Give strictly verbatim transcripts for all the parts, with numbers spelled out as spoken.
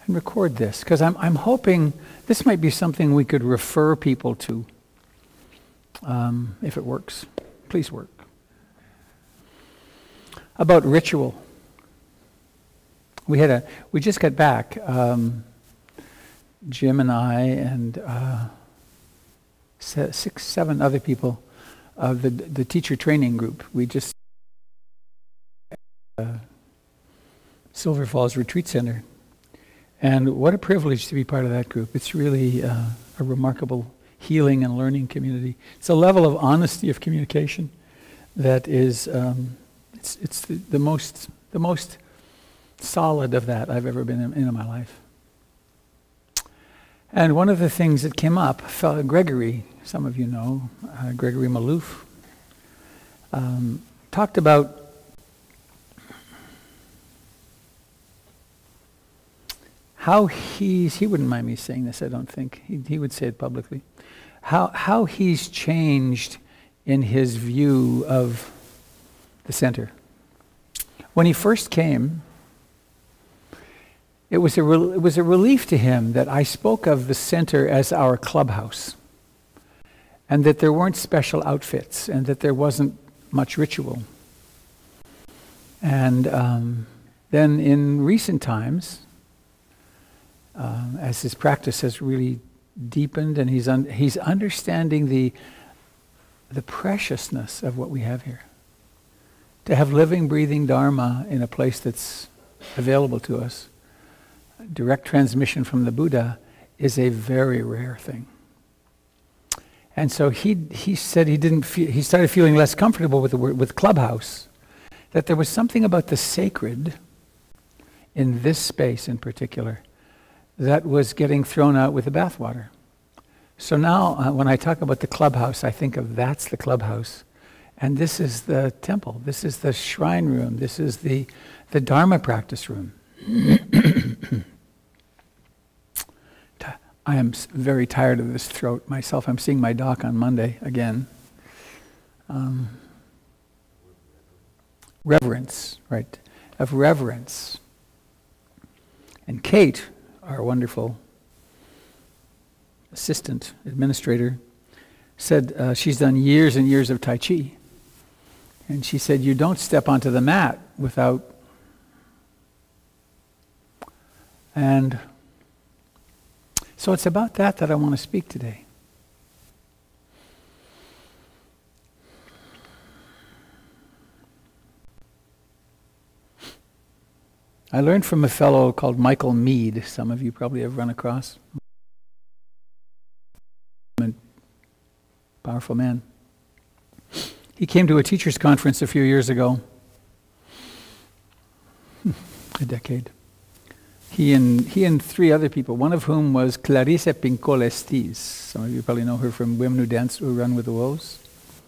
and record this, because I'm, I'm hoping this might be something we could refer people to, um, if it works. Please work. About ritual. We had a, we just got back, um, Jim and I and uh, se- six, seven other people of the the teacher training group. We just uh, Silver Falls Retreat Center, and what a privilege to be part of that group. It's really uh, a remarkable healing and learning community. It's a level of honesty of communication that is um, it's it's the, the most the most solid of that I've ever been in, in my life. And one of the things that came up, fellow Gregory, some of you know, uh, Gregory Malouf, um, talked about how he's, he wouldn't mind me saying this, I don't think, he, he would say it publicly, how, how he's changed in his view of the center. When he first came, It was, a re- it was a relief to him that I spoke of the center as our clubhouse, and that there weren't special outfits, and that there wasn't much ritual. And um, then in recent times, um, as his practice has really deepened, and he's un- he's understanding the the preciousness of what we have here. To have living, breathing Dharma in a place that's available to us, direct transmission from the Buddha, is a very rare thing. And so he he said he didn't feel, he started feeling less comfortable with the word, with clubhouse, that there was something about the sacred in this space in particular that was getting thrown out with the bathwater. So now uh, when I talk about the clubhouse, I think of that's the clubhouse, and this is the temple, this is the shrine room, this is the the Dharma practice room. I am very tired of this throat myself. I'm seeing my doc on Monday again. Um, reverence, right? Of reverence. And Kate, our wonderful assistant administrator, said uh, she's done years and years of Tai Chi. And she said, you don't step onto the mat without... And so it's about that that I want to speak today. I learned from a fellow called Michael Meade. Some of you probably have run across. Powerful man. He came to a teacher's conference a few years ago. A decade. He and he and three other people, one of whom was Clarissa Pincol Estes. Some of you probably know her from Women Who Dance, Who Run with the Wolves.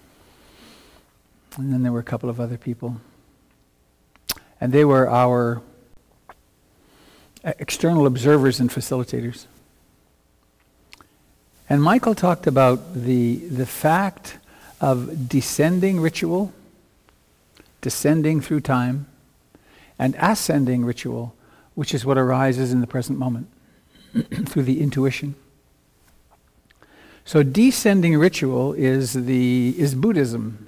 And then there were a couple of other people. And they were our external observers and facilitators. And Michael talked about the, the fact of descending ritual, descending through time, and ascending ritual, which is what arises in the present moment through the intuition. So descending ritual is the is Buddhism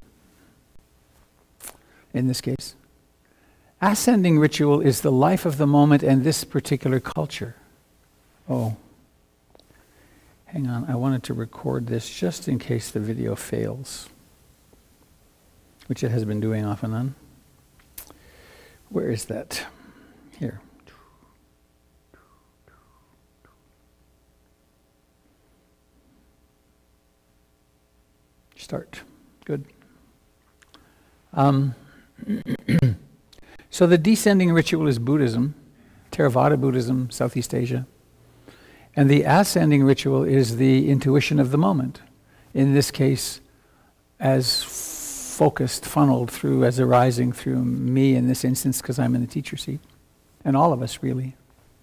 in this case. Ascending ritual is the life of the moment and this particular culture. Oh, hang on, I wanted to record this just in case the video fails, which it has been doing off and on. Where is that? Here. Start. Good. Um, so the descending ritual is Buddhism, Theravada Buddhism, Southeast Asia. And the ascending ritual is the intuition of the moment. In this case, as focused, funneled through, as arising through me in this instance, because I'm in the teacher seat. And all of us, really.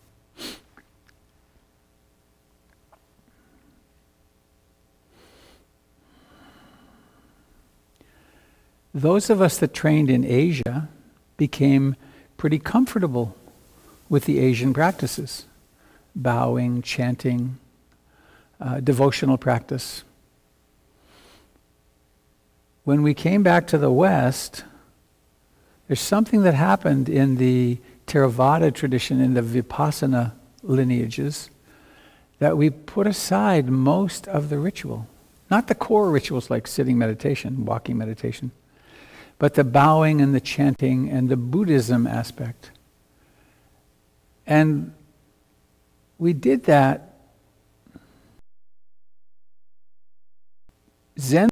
Those of us that trained in Asia became pretty comfortable with the Asian practices. bowing, chanting, uh, devotional practice. When we came back to the West, there's something that happened in the Theravada tradition, in the Vipassana lineages, that we put aside most of the ritual. Not the core rituals like sitting meditation, walking meditation, but the bowing and the chanting and the Buddhism aspect. And we did that. Zen,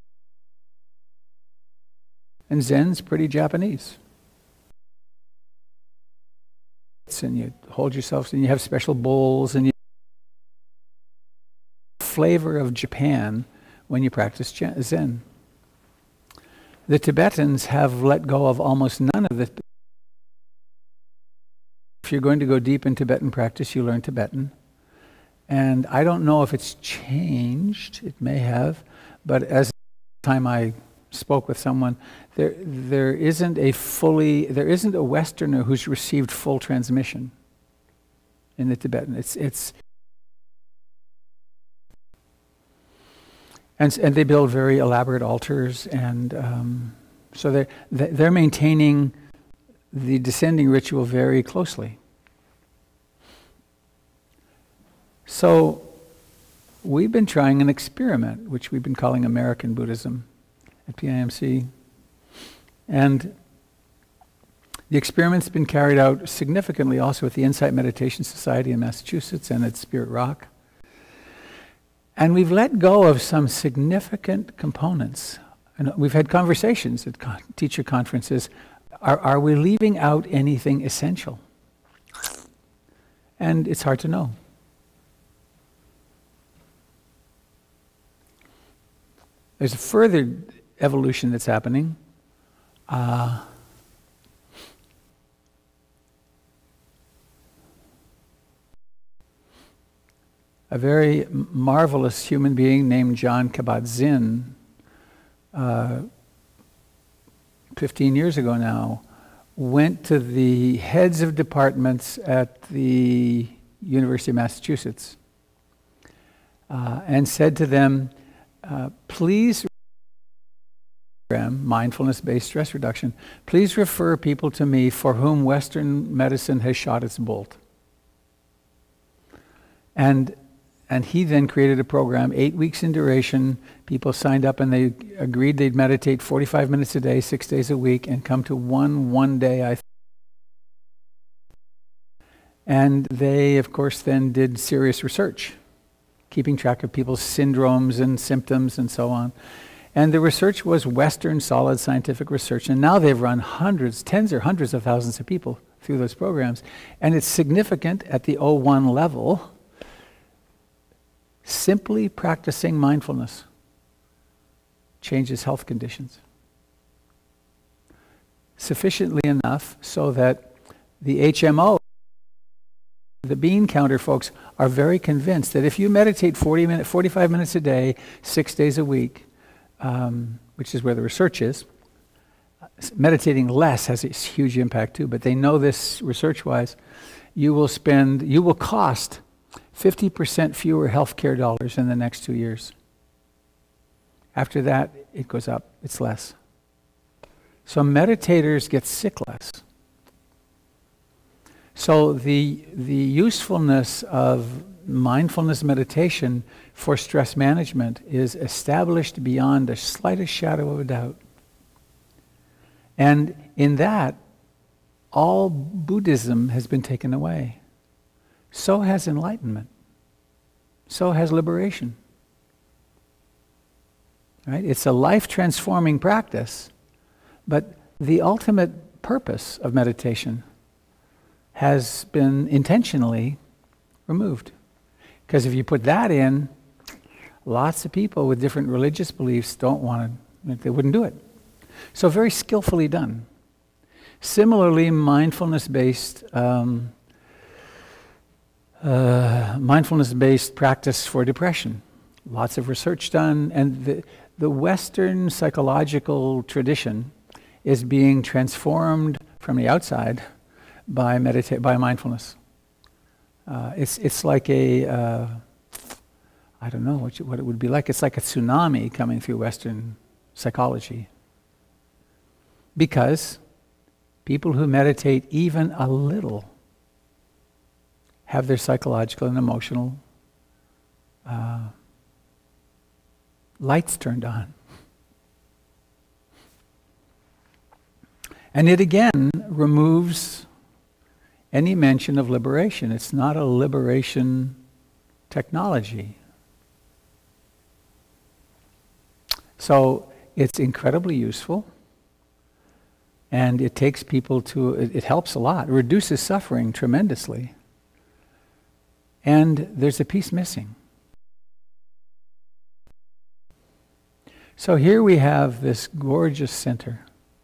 and Zen's pretty Japanese. And you hold yourself, and you have special bowls, and you flavor of Japan when you practice Zen. The Tibetans have let go of almost none of the. If you're going to go deep in Tibetan practice, you learn Tibetan. And I don't know if it's changed, it may have, but as the time I spoke with someone, there there isn't a fully, there isn't a Westerner who's received full transmission in the Tibetan. It's, it's, and, and they build very elaborate altars, and um, so they're, they're maintaining the descending ritual very closely. So we've been trying an experiment, which we've been calling American Buddhism at P I M C. And the experiment's been carried out significantly also at the Insight Meditation Society in Massachusetts and at Spirit Rock. And we've let go of some significant components. And we've had conversations at con- teacher conferences. Are, are we leaving out anything essential? And it's hard to know. There's a further evolution that's happening. Uh, a very m- marvelous human being named John Kabat-Zinn, uh, fifteen years ago now, went to the heads of departments at the University of Massachusetts uh, and said to them, uh, please, mindfulness-based stress reduction, please refer people to me for whom Western medicine has shot its bolt. And And he then created a program, eight weeks in duration. People signed up and they agreed they'd meditate forty-five minutes a day, six days a week, and come to one one day. I th- and they, of course, then did serious research, keeping track of people's syndromes and symptoms and so on. And the research was Western solid scientific research. And now they've run hundreds, tens or hundreds of thousands of people through those programs. And it's significant at the O one level. Simply practicing mindfulness changes health conditions sufficiently enough so that the H M O, the bean counter folks, are very convinced that if you meditate forty minutes, forty-five minutes a day, six days a week, um, which is where the research is, meditating less has a huge impact too, but they know this research-wise, you will spend, you will cost fifty percent fewer healthcare dollars in the next two years. After that, it goes up. It's less. So meditators get sick less. So the, the usefulness of mindfulness meditation for stress management is established beyond the slightest shadow of a doubt. And in that, all Buddhism has been taken away. So has enlightenment. So has liberation. Right? It's a life-transforming practice, but the ultimate purpose of meditation has been intentionally removed. Because if you put that in, lots of people with different religious beliefs don't want to, they wouldn't do it. So very skillfully done. Similarly, mindfulness-based um, Uh, mindfulness-based practice for depression. Lots of research done, and the, the Western psychological tradition is being transformed from the outside by medita- by mindfulness. Uh, it's, it's like a, uh, I don't know what, you, what it would be like. It's like a tsunami coming through Western psychology. Because people who meditate even a little have their psychological and emotional uh, lights turned on. And it again removes any mention of liberation. It's not a liberation technology. So it's incredibly useful, and it takes people to, it, it helps a lot. It reduces suffering tremendously. And there's a piece missing. So here we have this gorgeous center.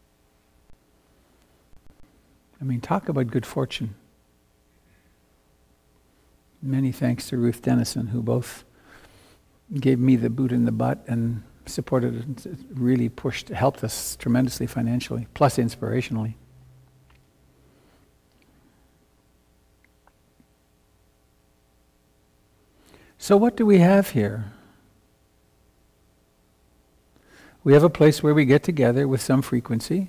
I mean, talk about good fortune. Many thanks to Ruth Dennison, who both gave me the boot in the butt and supported and really pushed, helped us tremendously financially, plus inspirationally. So what do we have here? We have a place where we get together with some frequency.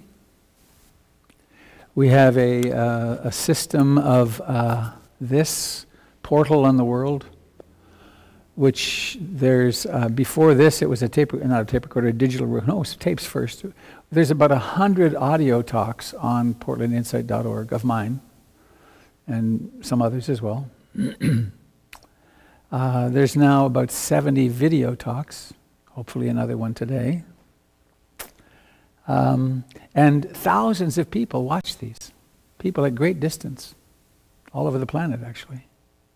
We have a, uh, a system of uh, this portal on the world, which there's, uh, before this it was a tape, not a tape recorder, a digital, no, it was tapes first. There's about a hundred audio talks on portland insight dot org of mine, and some others as well. uh, there's now about seventy video talks, hopefully another one today. Um, and thousands of people watch these. People at great distance, all over the planet actually.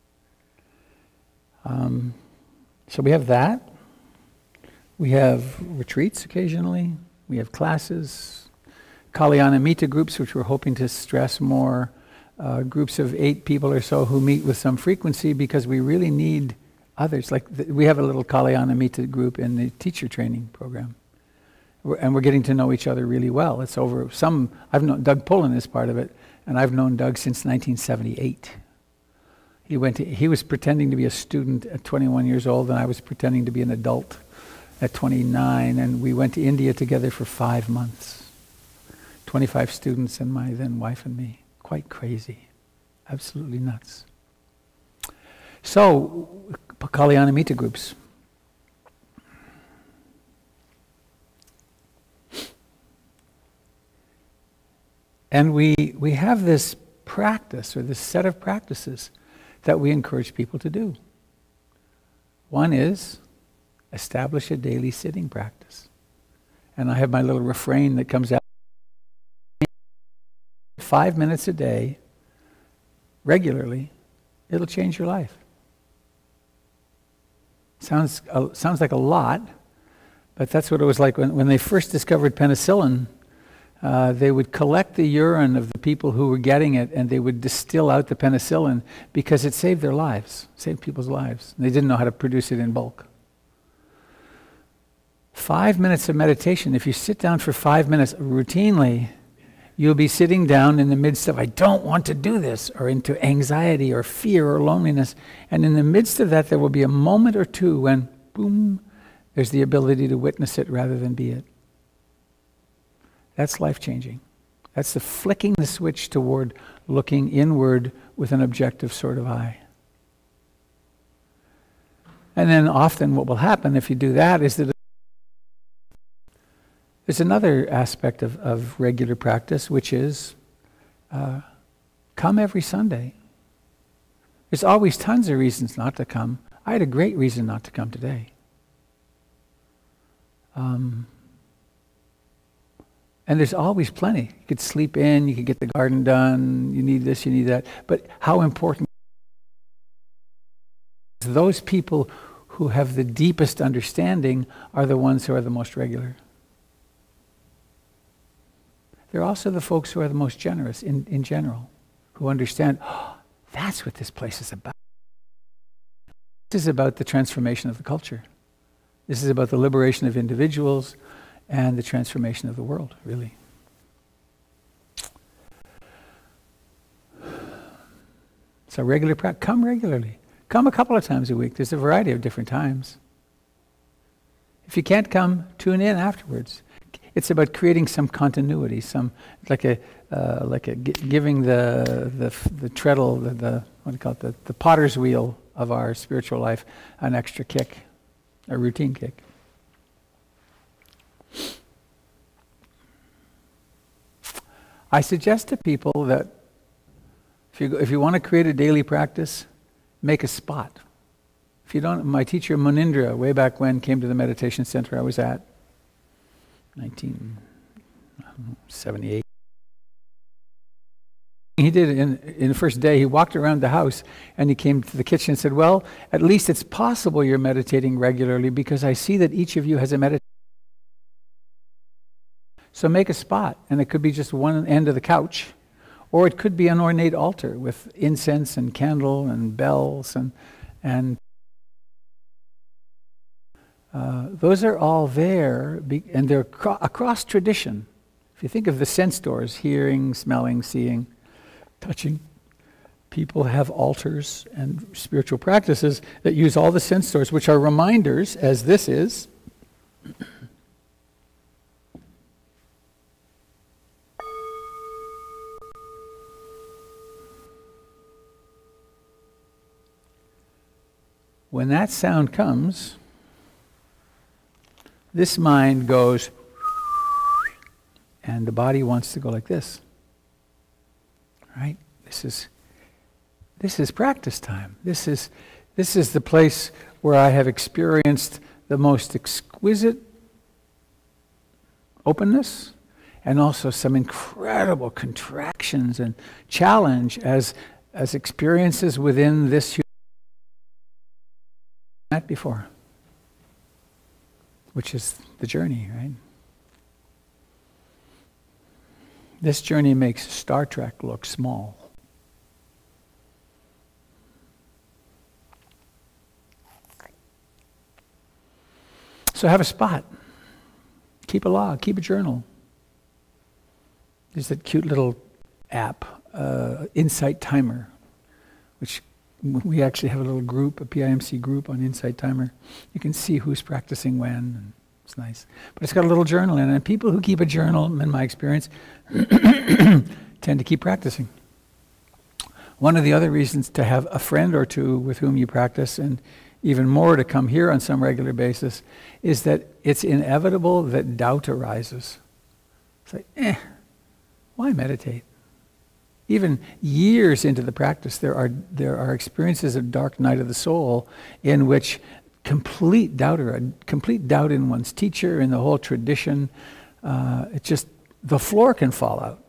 Um, so we have that. We have retreats occasionally. We have classes. Kalyana Mita groups, which we're hoping to stress more. Uh, groups of eight people or so who meet with some frequency, because we really need others. Like th- we have a little Kalyana Mita group in the teacher training program. We're, and we're getting to know each other really well. It's over some, I've known, Doug Pullen is part of it, and I've known Doug since nineteen seventy-eight. He went to, he was pretending to be a student at twenty-one years old, and I was pretending to be an adult at twenty-nine, and we went to India together for five months. twenty-five students and my then wife and me. Quite crazy. Absolutely nuts. So, Kalyana Mita groups. And we, we have this practice, or this set of practices, that we encourage people to do. One is establish a daily sitting practice. And I have my little refrain that comes out. Five minutes a day, regularly, it'll change your life. Sounds, uh, sounds like a lot, but that's what it was like when, when they first discovered penicillin. Uh, they would collect the urine of the people who were getting it, and they would distill out the penicillin because it saved their lives, saved people's lives. They didn't know how to produce it in bulk. Five minutes of meditation, if you sit down for five minutes routinely, you'll be sitting down in the midst of, I don't want to do this, or into anxiety or fear or loneliness. And in the midst of that, there will be a moment or two when, boom, there's the ability to witness it rather than be it. That's life-changing. That's the flicking the switch toward looking inward with an objective sort of eye. And then often what will happen if you do that is that there's another aspect of, of regular practice, which is uh, come every Sunday. There's always tons of reasons not to come. I had a great reason not to come today. Um, And there's always plenty. You could sleep in, you could get the garden done, you need this, you need that. But how important is those people who have the deepest understanding are the ones who are the most regular. They're also the folks who are the most generous in, in general, who understand, oh, that's what this place is about. This is about the transformation of the culture. This is about the liberation of individuals and the transformation of the world, really. So So regular practice, come regularly. Come a couple of times a week. There's a variety of different times. If you can't come, tune in afterwards. It's about creating some continuity, some like a uh, like a g- giving the the the treadle, the, the what do you call it, the, the potter's wheel of our spiritual life an extra kick, a routine kick. I suggest to people that if you if you want to create a daily practice, make a spot. If you don't, my teacher Munindra, way back when, came to the meditation center I was at, nineteen seventy-eight. He did it in, in the first day. He walked around the house and he came to the kitchen and said, well, at least it's possible you're meditating regularly because I see that each of you has a meditation. So make a spot, and it could be just one end of the couch, or it could be an ornate altar with incense and candle and bells and and uh, those are all there, be, and they're cro- across tradition. If you think of the sense doors, hearing, smelling, seeing, touching, people have altars and spiritual practices that use all the sense doors, which are reminders, as this is. When that sound comes, this mind goes, and the body wants to go like this. Right? This is this is practice time. This is this is the place where I have experienced the most exquisite openness and also some incredible contractions and challenge as as experiences within this human met before, which is the journey, right? This journey makes Star Trek look small. So have a spot. Keep a log, keep a journal. There's that cute little app, uh, Insight Timer, which we actually have a little group, a P I M C group on Insight Timer. You can see who's practicing when, and it's nice. But it's got a little journal in it, and people who keep a journal, in my experience, tend to keep practicing. One of the other reasons to have a friend or two with whom you practice, and even more to come here on some regular basis, is that it's inevitable that doubt arises. It's like, eh, why meditate? Even years into the practice, there are there are experiences of dark night of the soul in which complete doubt, or a complete doubt in one's teacher, in the whole tradition, uh, it just, the floor can fall out.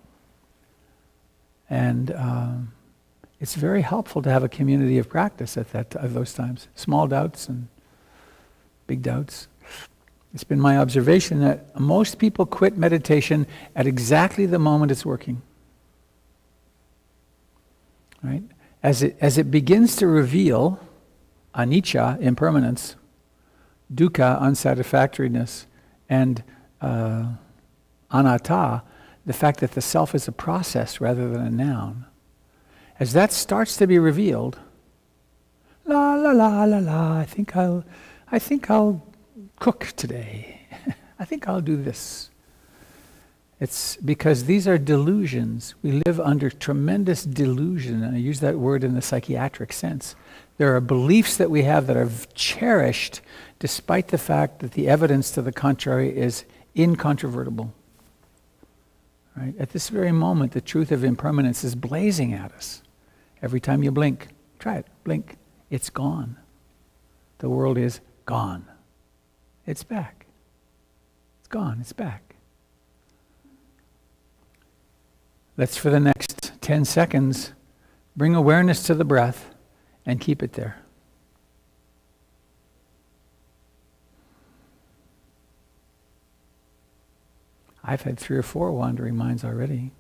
And um, it's very helpful to have a community of practice at that at those times. Small doubts and big doubts. It's been my observation that most people quit meditation at exactly the moment it's working. Right? As it as it begins to reveal anicca, impermanence, dukkha, unsatisfactoriness, and uh, anatta, the fact that the self is a process rather than a noun. As that starts to be revealed, la la la la la, I think I'll I think I'll cook today. I think I'll do this. It's because these are delusions. We live under tremendous delusion, and I use that word in the psychiatric sense. There are beliefs that we have that are cherished despite the fact that the evidence to the contrary is incontrovertible. Right? At this very moment, the truth of impermanence is blazing at us. Every time you blink, try it, blink, it's gone. The world is gone. It's back. It's gone, it's back. Let's, for the next ten seconds, bring awareness to the breath and keep it there. I've had three or four wandering minds already.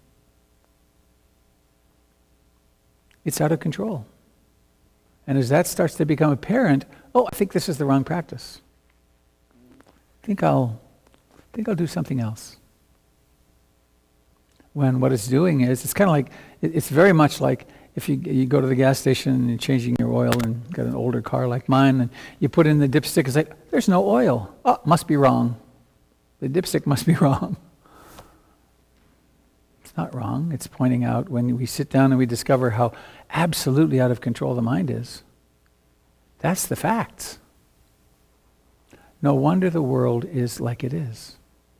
It's out of control. And as that starts to become apparent, oh, I think this is the wrong practice. I think I'll, I think I'll do something else. When what it's doing is, it's kind of like, it's very much like if you, you go to the gas station and you're changing your oil and got an older car like mine, and you put in the dipstick, it's like, there's no oil. Oh, must be wrong. The dipstick must be wrong. It's not wrong. It's pointing out when we sit down and we discover how absolutely out of control the mind is. That's the facts. No wonder the world is like it is.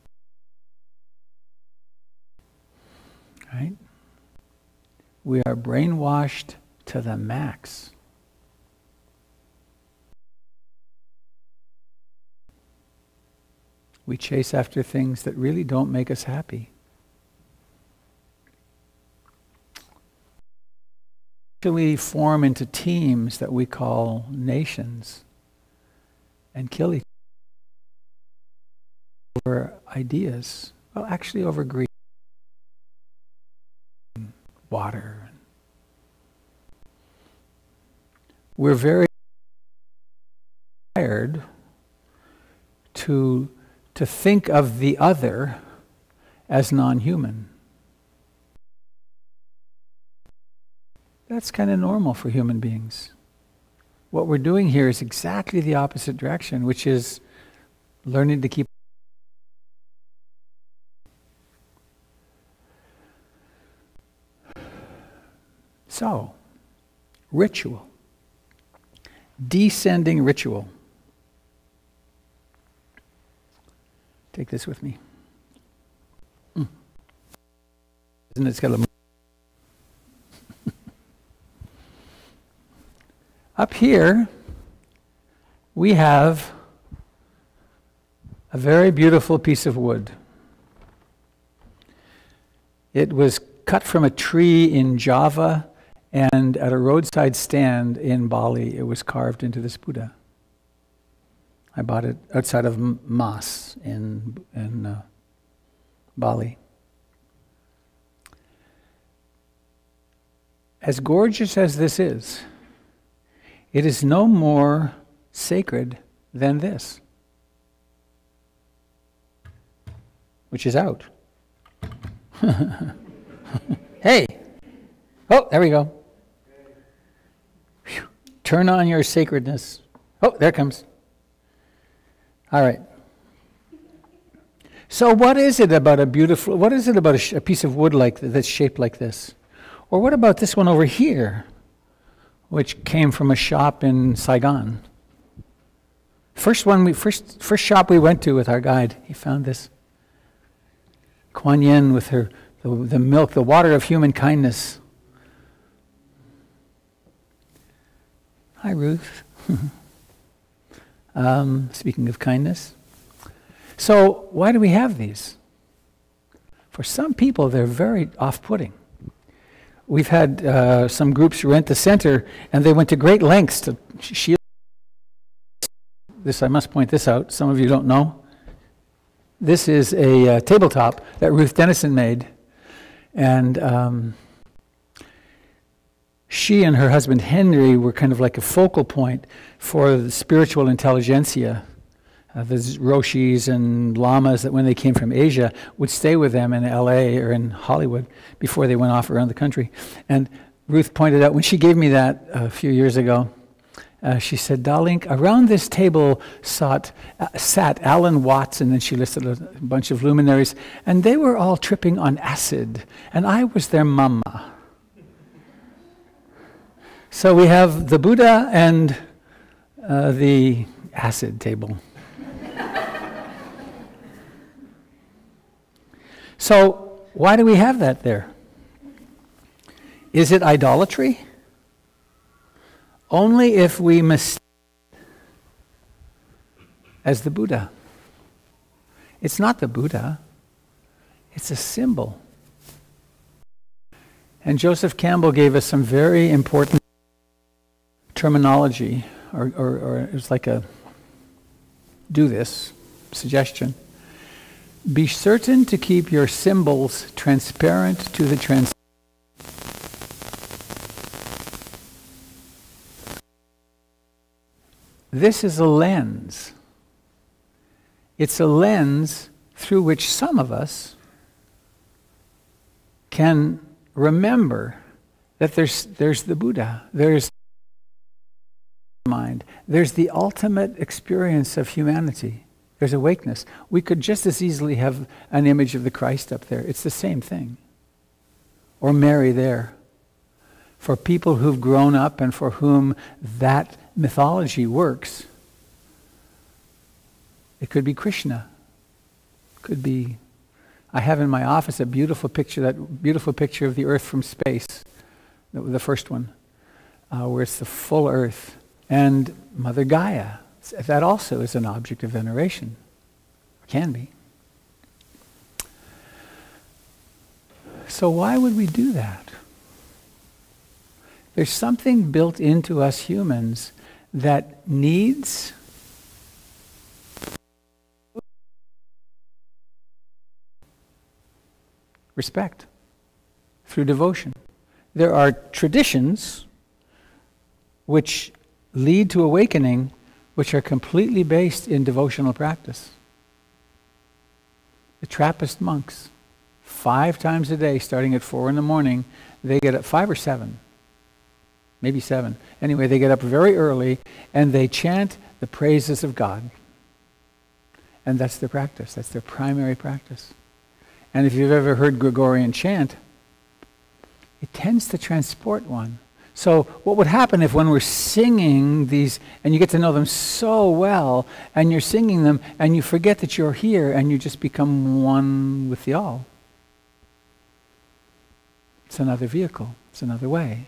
Right? We are brainwashed to the max. We chase after things that really don't make us happy. We form into teams that we call nations and kill each other over ideas. Well, actually over greed, water. We're very tired to, to think of the other as non-human. That's kind of normal for human beings. What we're doing here is exactly the opposite direction, which is learning to keep. So, ritual. Descending ritual. Take this with me. Mm. Isn't it? It's got a Up here, we have a very beautiful piece of wood. It was cut from a tree in Java, and at a roadside stand in Bali, it was carved into this Buddha. I bought it outside of Mas in, in uh, Bali. As gorgeous as this is, it is no more sacred than this, which is out. Hey! Oh, there we go. Whew. Turn on your sacredness. Oh, there it comes. All right. So what is it about a beautiful, what is it about a, sh- a piece of wood like th- that's shaped like this? Or what about this one over here, which came from a shop in Saigon? First one, we first first shop we went to with our guide, he found this. Kuan Yin with her the, the milk, the water of human kindness. Hi, Ruth. um, speaking of kindness. So why do we have these? For some people, they're very off-putting. We've had uh, some groups rent the center, and they went to great lengths to shield this. I must point this out. Some of you don't know. This is a uh, tabletop that Ruth Dennison made, and um, she and her husband Henry were kind of like a focal point for the spiritual intelligentsia. Uh, the Roshis and Lamas that when they came from Asia would stay with them in L A or in Hollywood before they went off around the country. And Ruth pointed out, when she gave me that a few years ago, uh, she said, "Darling, around this table sat, uh, sat Alan Watts," and then she listed a bunch of luminaries, and they were all tripping on acid, and I was their mama. So we have the Buddha and uh, the acid table. So, why do we have that there? Is it idolatry? Only if we mistake as the Buddha. It's not the Buddha. It's a symbol. And Joseph Campbell gave us some very important terminology, or, or, or it was like a do this suggestion. Be certain to keep your symbols transparent to the trans. This is a lens. It's a lens through which some of us can remember that there's, there's the Buddha, there's mind, there's the ultimate experience of humanity. There's awakeness. We could just as easily have an image of the Christ up there. It's the same thing. Or Mary there. For people who've grown up and for whom that mythology works, it could be Krishna. Could be, I have in my office a beautiful picture, that beautiful picture of the earth from space, the, the first one, uh, where it's the full earth. And Mother Gaia, that also is an object of veneration. Can be. So why would we do that? There's something built into us humans that needs respect through devotion. There are traditions which lead to awakening, which are completely based in devotional practice. The Trappist monks, five times a day, starting at four in the morning, they get up, five or seven, maybe seven. Anyway, they get up very early and they chant the praises of God. And that's their practice. That's their primary practice. And if you've ever heard Gregorian chant, it tends to transport one. So what would happen if when we're singing these, and you get to know them so well, and you're singing them, and you forget that you're here, and you just become one with the all? It's another vehicle. It's another way.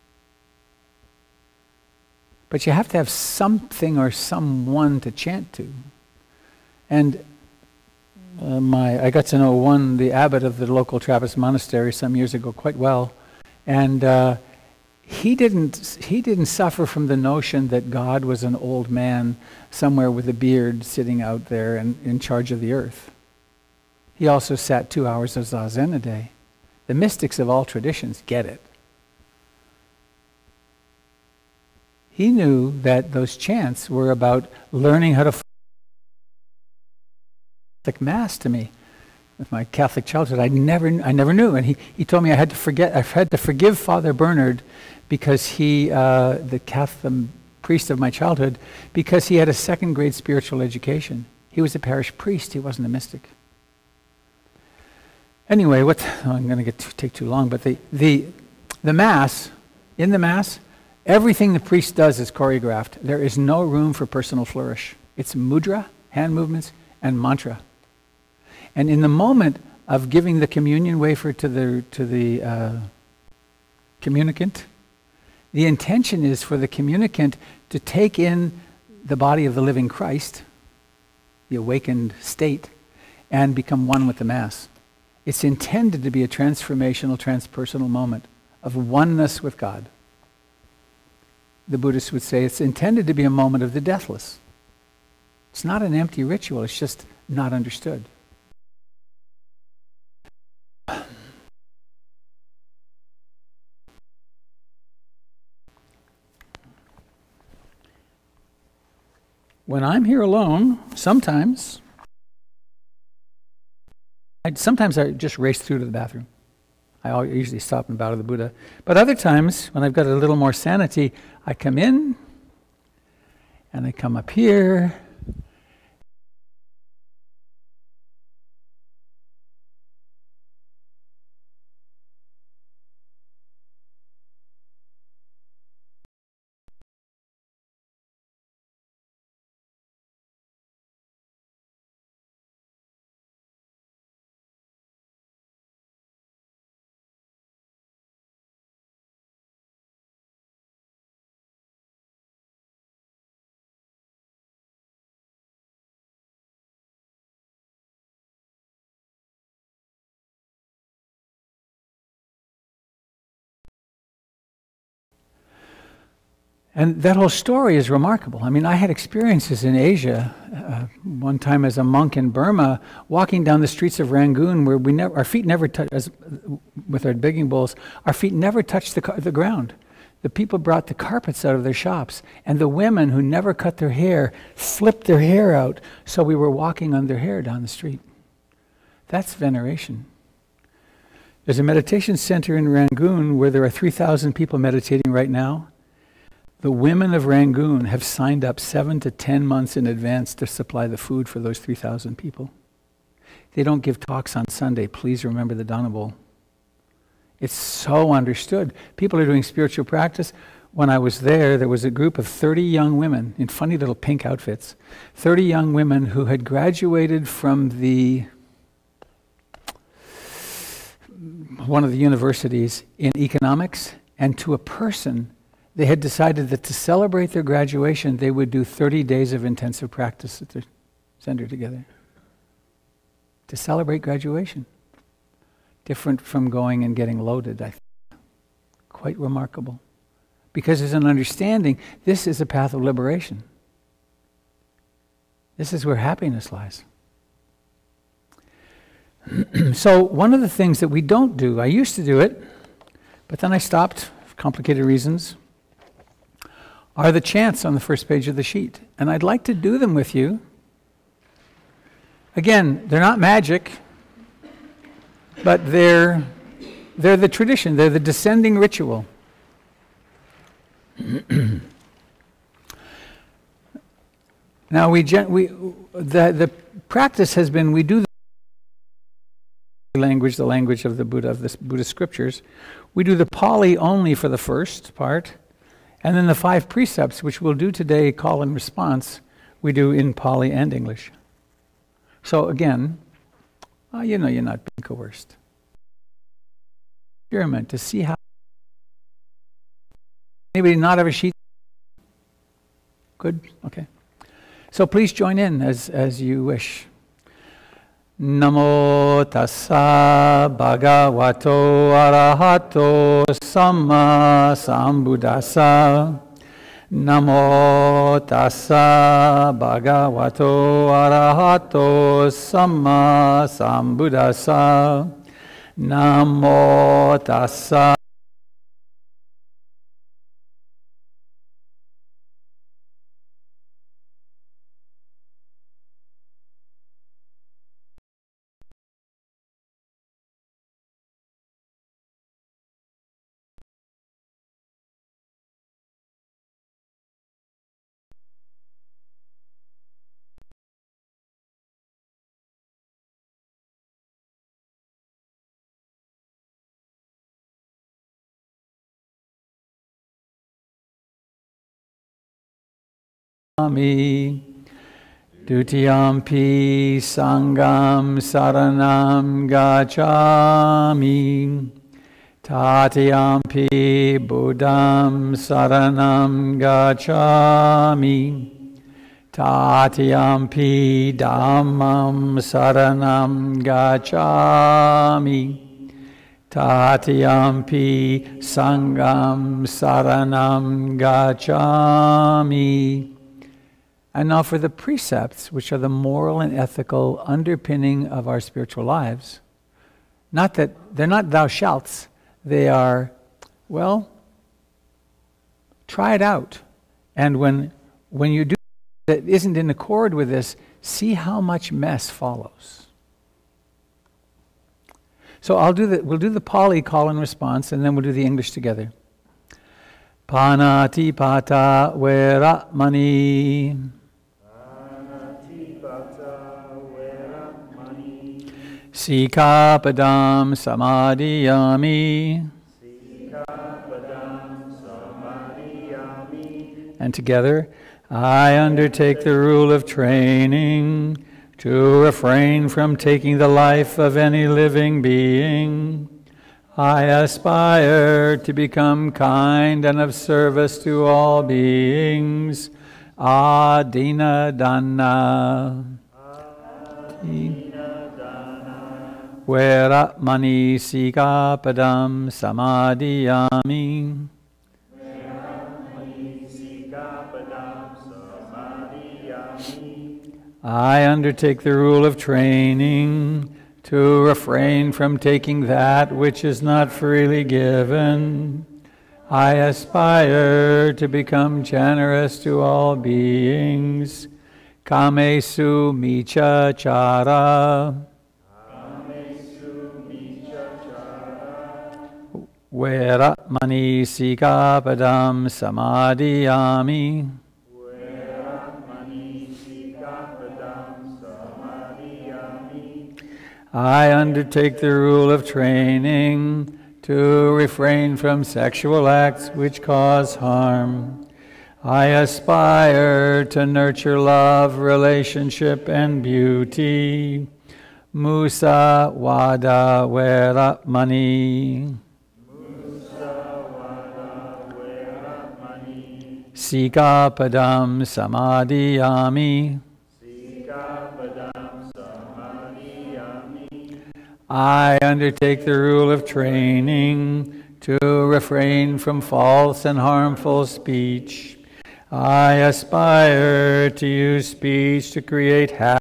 But you have to have something or someone to chant to. And uh, my, I got to know one, the abbot of the local Trappist monastery some years ago quite well, and uh, He didn't, he didn't suffer from the notion that God was an old man somewhere with a beard sitting out there and in charge of the earth. He also sat two hours of Zazen a day. The mystics of all traditions get it. He knew that those chants were about learning how to follow Catholic Mass to me. With my Catholic childhood, I never, I never knew. And he, he told me I had to forget, I had to forgive Father Bernard because he, uh, the Catholic priest of my childhood, because he had a second grade spiritual education. He was a parish priest, he wasn't a mystic. Anyway, what, oh, I'm going to get to take too long, but the, the, the Mass, in the Mass, everything the priest does is choreographed. There is no room for personal flourish. It's mudra, hand movements, and mantra. And in the moment of giving the communion wafer to the, to the uh, communicant, the intention is for the communicant to take in the body of the living Christ, the awakened state, and become one with the Mass. It's intended to be a transformational, transpersonal moment of oneness with God. The Buddhists would say it's intended to be a moment of the deathless. It's not an empty ritual, it's just not understood. When I'm here alone, sometimes, I, sometimes I just race through to the bathroom. I usually stop and bow to the Buddha. But other times, when I've got a little more sanity, I come in, and I come up here, and that whole story is remarkable. I mean, I had experiences in Asia, uh, one time as a monk in Burma, walking down the streets of Rangoon, where we never, our feet never touched, as, with our begging bowls, our feet never touched the, the ground. The people brought the carpets out of their shops, and the women who never cut their hair flipped their hair out, so we were walking on their hair down the street. That's veneration. There's a meditation center in Rangoon where there are three thousand people meditating right now. The women of Rangoon have signed up seven to ten months in advance to supply the food for those three thousand people. They don't give talks on Sunday. Please remember the Dana Bowl. It's so understood. People are doing spiritual practice. When I was there, there was a group of thirty young women in funny little pink outfits. thirty young women who had graduated from the one of the universities in economics, and to a person, they had decided that to celebrate their graduation, they would do thirty days of intensive practice at the center together. To celebrate graduation. Different from going and getting loaded, I think. Quite remarkable. Because there's an understanding, this is a path of liberation. This is where happiness lies. So one of the things that we don't do, I used to do it, but then I stopped for complicated reasons, are the chants on the first page of the sheet. And I'd like to do them with you. Again, they're not magic, but they're, they're the tradition, they're the descending ritual. Now we, gen- we the, the practice has been, we do the language, the language of the Buddha, of the Buddhist scriptures. We do the Pali only for the first part, and then the five precepts, which we'll do today, call and response, we do in Pali and English. So again, oh, you know you're not being coerced. Experiment to see how. Anybody not have a sheet? Good? Okay. So please join in as, as you wish. Namo tassa bhagavato arahato samma sambuddhassa. Namo tassa bhagavato arahato samma sambuddhassa. Namo tassa Dutiyampi sangam saranam gacchami. Tatiyampi buddham saranam gacchami. Tatiyampi dhammam saranam gacchami. Tatiyampi sangam saranam gacchami. And now for the precepts, which are the moral and ethical underpinning of our spiritual lives. Not that, they're not thou shalts, they are, well, try it out. And when, when you do that isn't in accord with this, see how much mess follows. So I'll do the, we'll do the Pali call and response, and then we'll do the English together. Panatipata veramani. Sikapadam samadhiyami. Sikapadam samadhiyami. And together, I undertake the rule of training to refrain from taking the life of any living being. I aspire to become kind and of service to all beings. Adina dana. Adina. Veramani sikapadam samadhiyami. Veramani sikapadam samadhiyami. I undertake the rule of training to refrain from taking that which is not freely given. I aspire to become generous to all beings. Kamesu micha chara. Veramani Sikapadam Samadhiyami. Veramani Sikapadam Samadhiyami. I undertake the rule of training to refrain from sexual acts which cause harm. I aspire to nurture love, relationship, and beauty. Musa Wada Veramani. Musa Wada Veramani. Sikapadam Samadhiyami. Sikapadam Samadhiyami. I undertake the rule of training to refrain from false and harmful speech. I aspire to use speech to create happy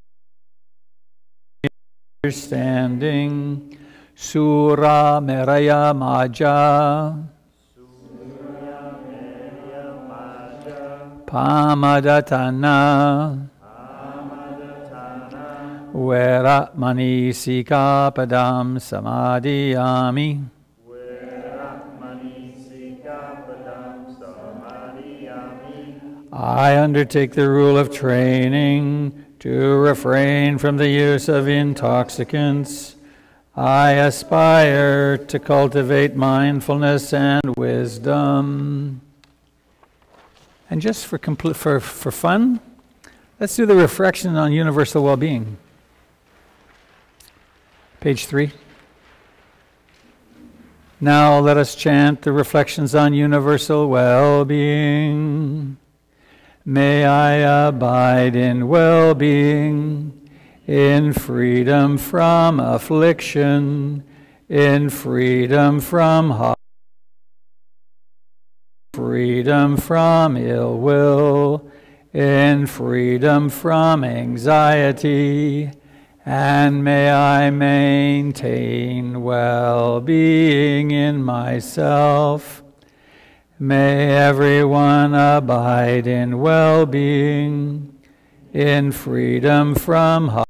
understanding. Sura Meraya Maja. Surya Merya Maja. Pamadatana. Amadatana. Veramani Sikapadam Samadhiyami. Veramani Sikapadam Samadhiyami. I undertake the rule of training to refrain from the use of intoxicants. I aspire to cultivate mindfulness and wisdom. And just for, compl- for, for fun, let's do the reflection on universal well-being. Page three. Now let us chant the reflections on universal well-being. May I abide in well-being, in freedom from affliction, in freedom from harm, freedom from ill will, in freedom from anxiety, and may I maintain well-being in myself. May everyone abide in well-being, in freedom from harm,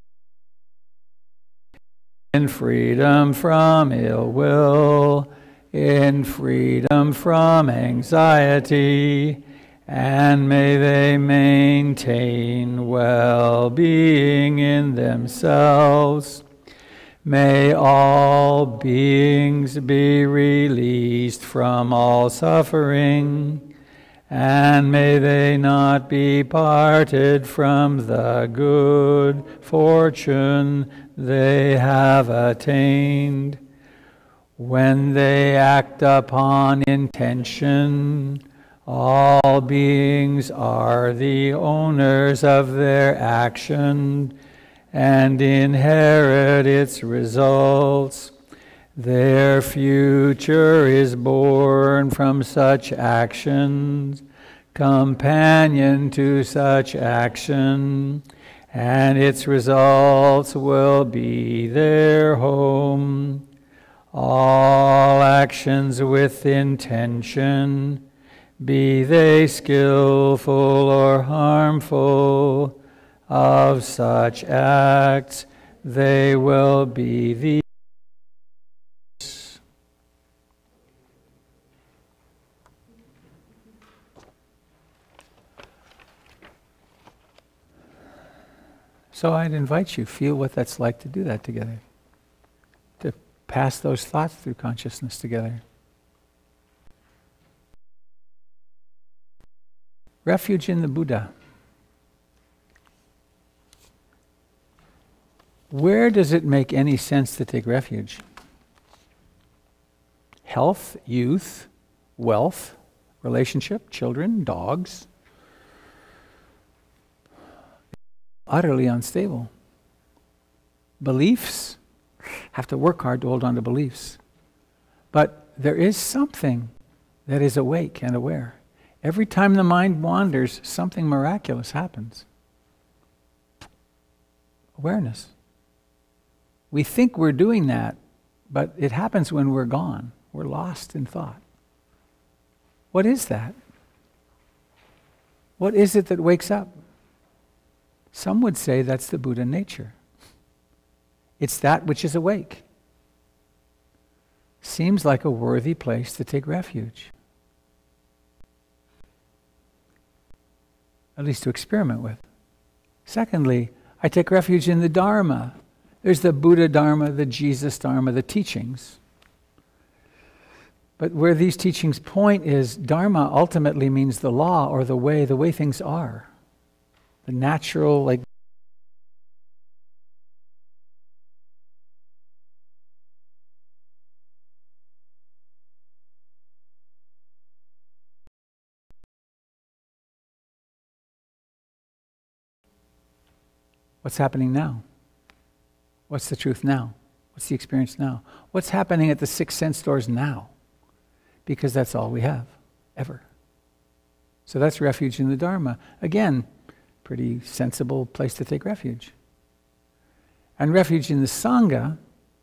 in freedom from ill will, in freedom from anxiety, and may they maintain well-being in themselves. May all beings be released from all suffering, and may they not be parted from the good fortune they have attained. When they act upon intention, all beings are the owners of their action and inherit its results. Their future is born from such actions, companion to such action, and its results will be their home. All actions with intention, be they skillful or harmful, of such acts they will be the So I'd invite you, feel what that's like to do that together, to pass those thoughts through consciousness together. Refuge in the Buddha. Where does it make any sense to take refuge? Health, youth, wealth, relationship, children, dogs. Utterly unstable. Beliefs, have to work hard to hold on to beliefs. But there is something that is awake and aware. Every time the mind wanders, something miraculous happens. Awareness. We think we're doing that, but it happens when we're gone. We're lost in thought. What is that? What is it that wakes up? Some would say that's the Buddha nature. It's that which is awake. seems like a worthy place to take refuge. At least to experiment with. Secondly, I take refuge in the Dharma. There's the Buddha Dharma, the Jesus Dharma, the teachings. But where these teachings point is, Dharma ultimately means the law or the way, the way things are. The natural, like, what's happening now? What's the truth now? What's the experience now? What's happening at the six sense doors now? Because that's all we have, ever. So that's refuge in the Dharma. Again, pretty sensible place to take refuge. And refuge in the Sangha,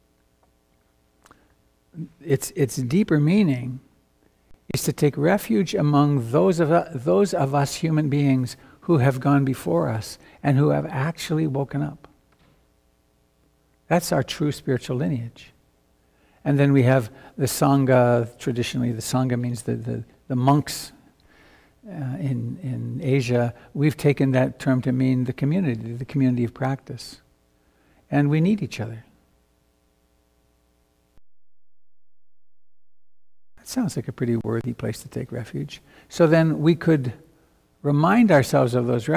its, its deeper meaning is to take refuge among those of, uh, those of us human beings who have gone before us and who have actually woken up. That's our true spiritual lineage. And then we have the Sangha. Traditionally, the Sangha means the, the, the monks uh, in, in Asia. We've taken that term to mean the community, the community of practice. And we need each other. That sounds like a pretty worthy place to take refuge. So then we could remind ourselves of those refuges,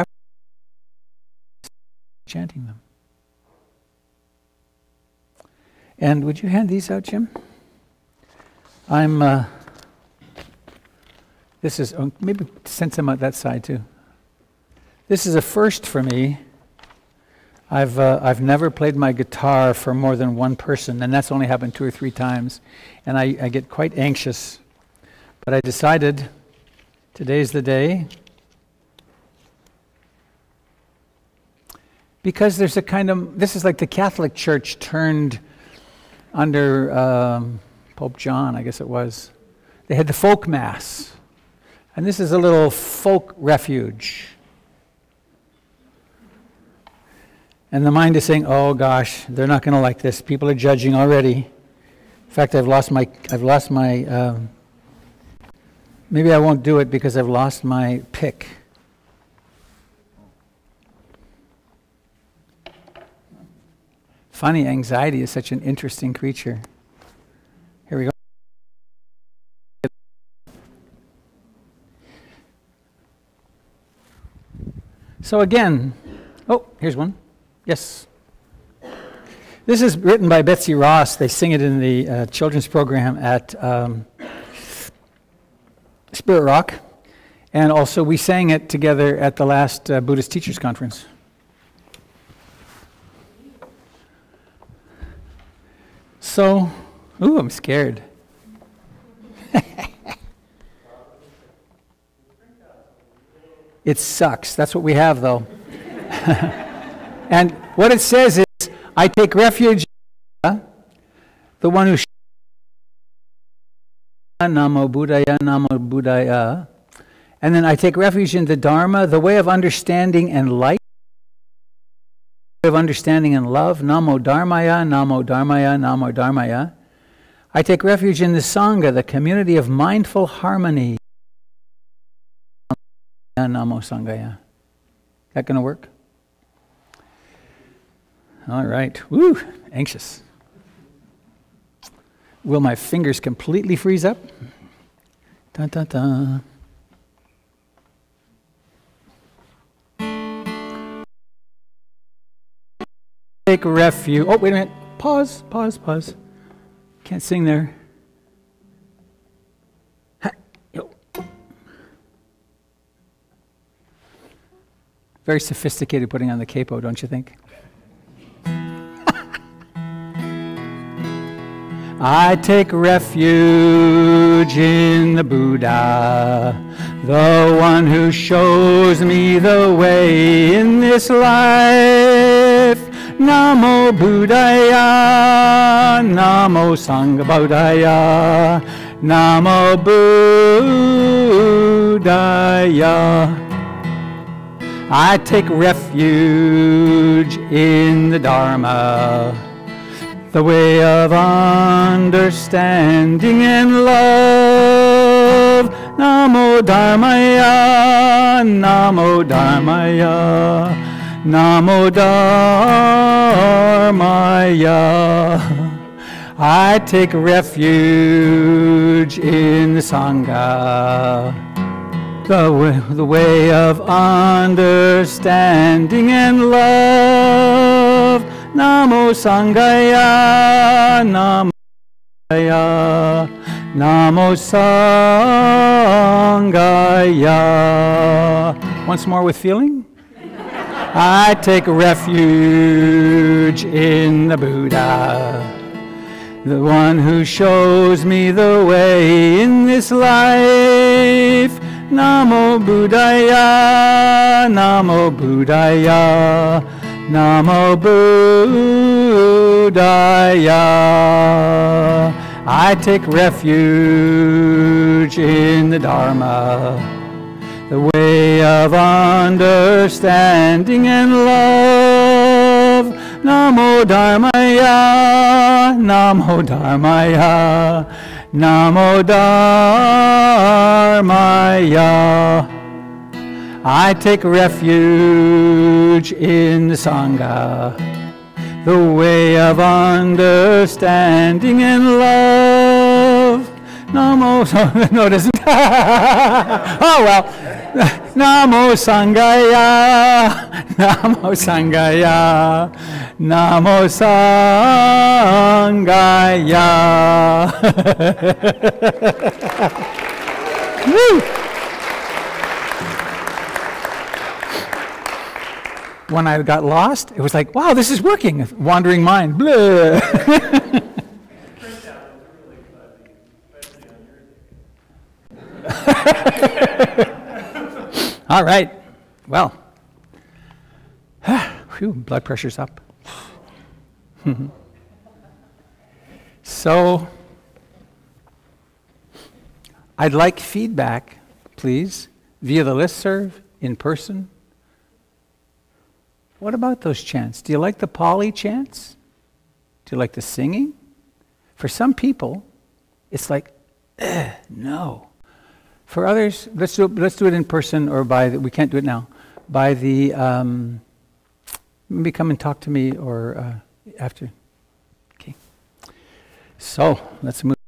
chanting them. And would you hand these out, Jim? I'm, uh, this is, oh, maybe send some out that side too. This is a first for me. I've, uh, I've never played my guitar for more than one person, and that's only happened two or three times. And I, I get quite anxious. But I decided today's the day. Because there's a kind of, this is like the Catholic Church turned under um, Pope John, I guess it was. They had the folk mass. And this is a little folk refuge. And the mind is saying, oh gosh, they're not going to like this. People are judging already. In fact, I've lost my, I've lost my, um, maybe I won't do it because I've lost my pick. Funny, anxiety is such an interesting creature. Here we go. So again, oh, here's one. Yes. This is written by Betsy Ross. They sing it in the uh, children's program at um, Spirit Rock. And also we sang it together at the last uh, Buddhist Teachers Conference. So, ooh, I'm scared. It sucks. That's what we have, though. And what it says is, I take refuge in the one who Namo Buddhaya, Namo Buddhaya. And then I take refuge in the Dharma, the way of understanding and light. Of understanding and love, Namo Dharmaya, Namo Dharmaya, Namo Dharmaya. I take refuge in the Sangha, the community of mindful harmony. Namo Sanghaya. That going to work? All right. Woo! Anxious. Will my fingers completely freeze up? Da da da. Take refuge. Oh, wait a minute. Pause, pause, pause. Can't sing there. Ha, yo. Very sophisticated putting on the capo, don't you think? I take refuge in the Buddha, the one who shows me the way in this life. Namo Buddhaya, Namo Sangha Buddhaya, Namo Buddhaya. I take refuge in the Dharma, the way of understanding and love. Namo Dharmaya, Namo Dharmaya, Namo Dharmaya. I take refuge in the Sangha, the way, the way of understanding and love. Namo Sanghaya, Namo Sanghaya, Namo Sanghaya. Once more with feeling. I take refuge in the Buddha, the one who shows me the way in this life. Namo Buddhaya, Namo Buddhaya, Namo Buddhaya. I take refuge in the Dharma, the way of understanding and love. Namo Dharmaya, Namo Dharmaya, Namo Dharmaya. I take refuge in the Sangha, the way of understanding and love. Namo, no, it isn't. Oh, well. Namo Sanghaya, Namo Sanghaya, Namo Sanghaya. Woo! When I got lost, it was like, wow, this is working. Wandering mind. Blah. All right. Well, whew, blood pressure's up. So, I'd like feedback, please, via the listserv, in person. What about those chants? Do you like the Pali chants? Do you like the singing? For some people, it's like, eh, no. For others, let's do it, let's do it in person, or by the, we can't do it now. By the um, maybe come and talk to me, or uh, after. Okay. So let's move.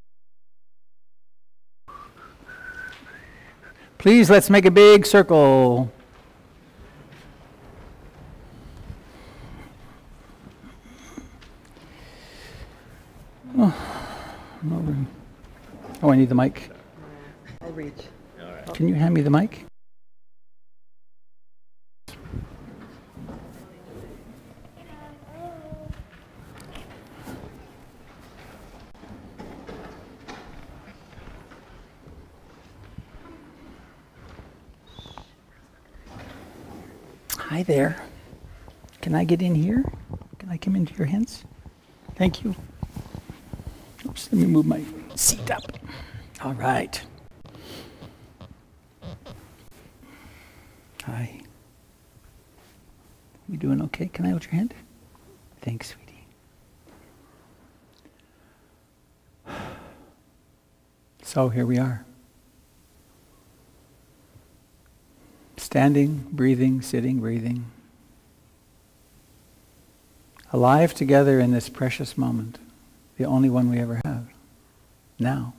Please, let's make a big circle. Oh, oh, I need the mic. I'll reach. Can you hand me the mic? Hi there. Can I get in here? Can I come into your hands? Thank you. Oops, let me move my seat up. All right. Hi. You doing okay? Can I hold your hand? Thanks, sweetie. So here we are. Standing, breathing, sitting, breathing. Alive together in this precious moment. The only one we ever have. Now.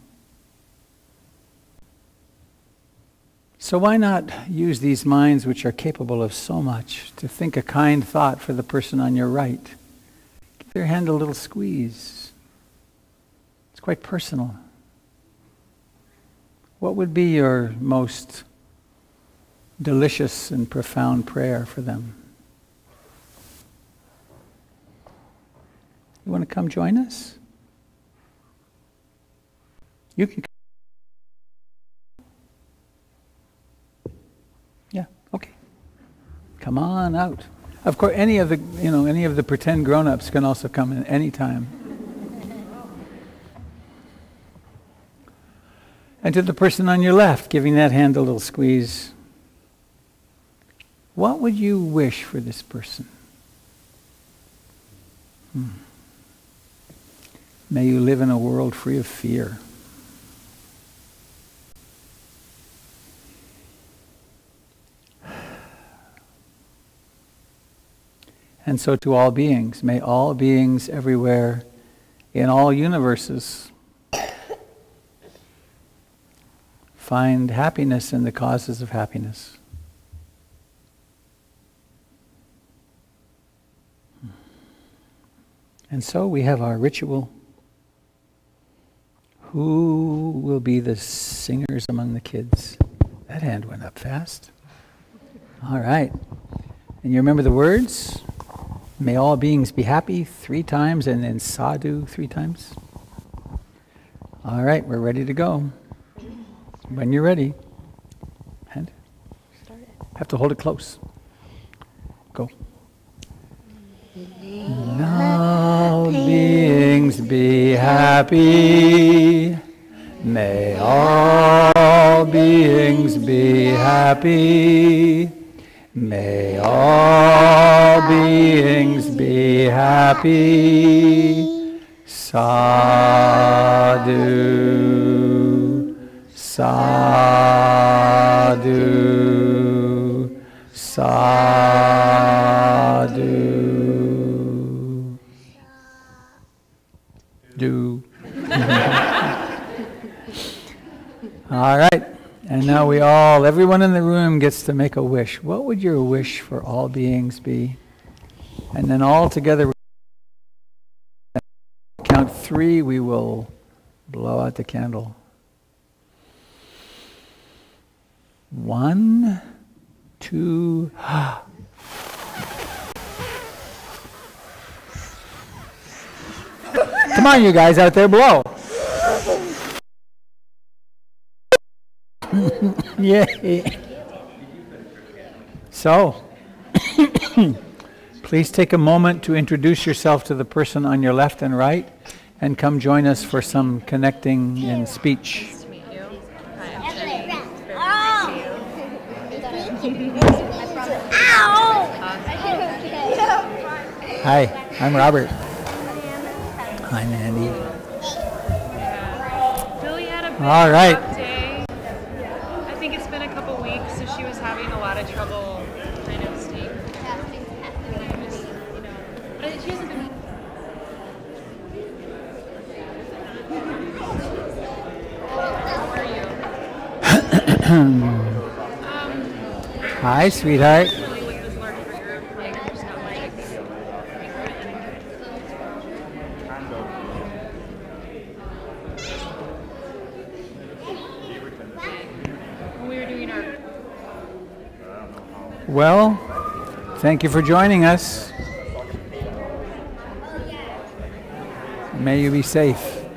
So why not use these minds which are capable of so much to think a kind thought for the person on your right. Give their hand a little squeeze. It's quite personal. What would be your most delicious and profound prayer for them? You want to come join us? You can. Yeah, okay. Come on out. Of course, any of the, you know, any of the pretend grown-ups can also come in any time. And to the person on your left, giving that hand a little squeeze. What would you wish for this person? Hmm. May you live in a world free of fear. And so to all beings, may all beings everywhere in all universes find happiness in the causes of happiness. And so we have our ritual. Who will be the singers among the kids? That hand went up fast. All right. And you remember the words? May all beings be happy three times, and then sadhu three times. All right, we're ready to go. When you're ready. Hand. Have to hold it close. Go. All beings be happy. May all beings be happy. May all beings be happy. Sadhu, sadhu, sadhu. Do. All right. And now we all, everyone in the room gets to make a wish. What would your wish for all beings be? And then all together, count three, we will blow out the candle. One, two, come on, you guys out there, blow. Yay. So, please take a moment to introduce yourself to the person on your left and right, and come join us for some connecting in speech. Nice to meet you. Hi, I'm Jenny. It's very nice to meet you. Hi, I'm Robert. Hi, Mandy. Yeah. Billy had a big All right. rough day. I think it's been a couple weeks, so she was having a lot of trouble kind of staying. You know, but she hasn't been. How are you? um, Hi, sweetheart. really with this large trigger, like, there's not much I can do. When we were doing our Well, thank you for joining us. May you be safe.